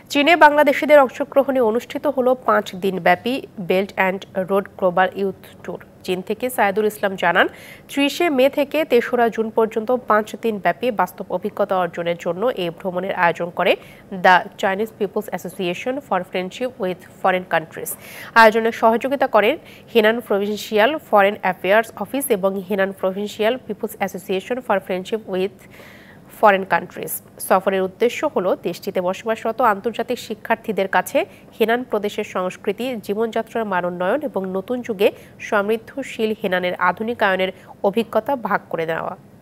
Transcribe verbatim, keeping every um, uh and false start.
চীনে বাংলাদেশিদের অংশগ্রহণে অনুষ্ঠিত হলো পাঁচ দিনব্যাপী Belt and Road Global Youth Tour. চীন থেকে সাইদুল ইসলাম জানান, ত্রিশে মে থেকে তেসরা জুন পর্যন্ত পাঁচ দিনব্যাপী বাস্তব অভিজ্ঞতা অর্জনের জন্য এই ভ্রমণের আয়োজন করে the Chinese People's Association for Friendship with Foreign Countries. আয়োজনে সহযোগিতা করেন Henan Provincial Foreign Affairs Office এবং Henan Provincial People's Association for Friendship with Foreign Countries. সফরের উদ্দেশ্য হল দেশটিতে বসবাসরত আন্তর্জাতিক শিক্ষার্থীদের কাছে হেনান প্রদেশের সংস্কৃতি, জীবনযাত্রার মানোন্নয়ন এবং নতুন যুগে সমৃদ্ধশীল হেনানের আধুনিকায়নের অভিজ্ঞতা ভাগ করে নেওয়া।